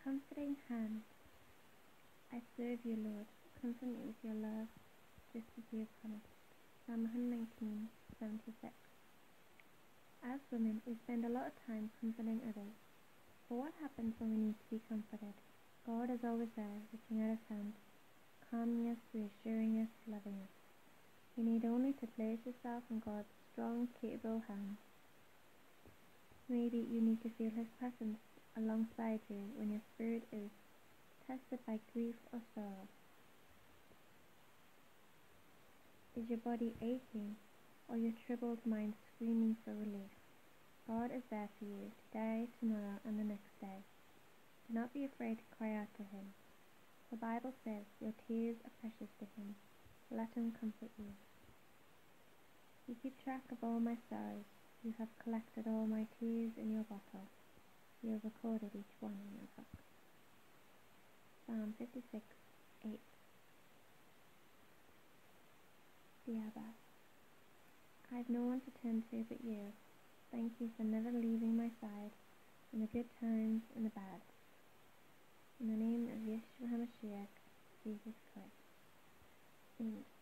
comforting hand. I serve you, Lord. Comfort me with your love, just as you have promised. Psalm 119:76. As women, we spend a lot of time comforting others. But what happens when we need to be comforted? God is always there, reaching out his hand, calming us, reassuring us, loving us. You need only to place yourself in God's strong, capable hand. Maybe you need to feel his presence alongside you when your spirit is tested by grief or sorrow. Is your body aching or your troubled mind screaming for relief? God is there for you today, tomorrow, and the next day. Do not be afraid to cry out to him. The Bible says your tears are precious to him. Let him comfort you. You keep track of all my sorrows. You have collected all my tears in your bottle. You have recorded each one in your book. Psalm 56:8. Dear Abba, I have no one to turn to but you. Thank you for never leaving my side in the good times and the bad. In the name of Yeshua HaMashiach, Jesus Christ. Amen.